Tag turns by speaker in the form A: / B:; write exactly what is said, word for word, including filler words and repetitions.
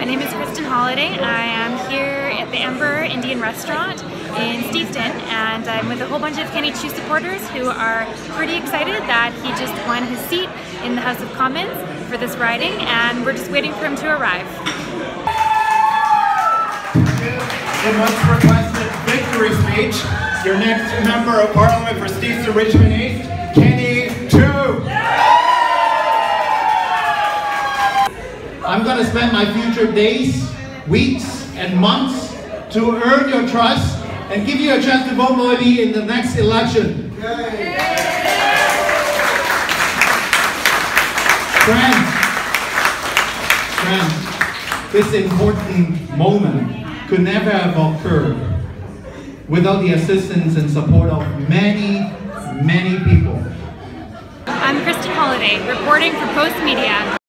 A: name is Holiday. I am here at the Ember Indian Restaurant in Steveston, and I'm with a whole bunch of Kenny Chiu supporters who are pretty excited that he just won his seat in the House of Commons for this riding, and we're just waiting for him to arrive.
B: The much requested victory speech. Your next member of Parliament for Steveston Richmond East, Kenny Chiu.
C: I'm going to spend my future days, weeks, and months to earn your trust and give you a chance to vote for me in the next election. Yay. Friends, friends, this important moment could never have occurred without the assistance and support of many, many people.
A: I'm Holiday, reporting for Post Media.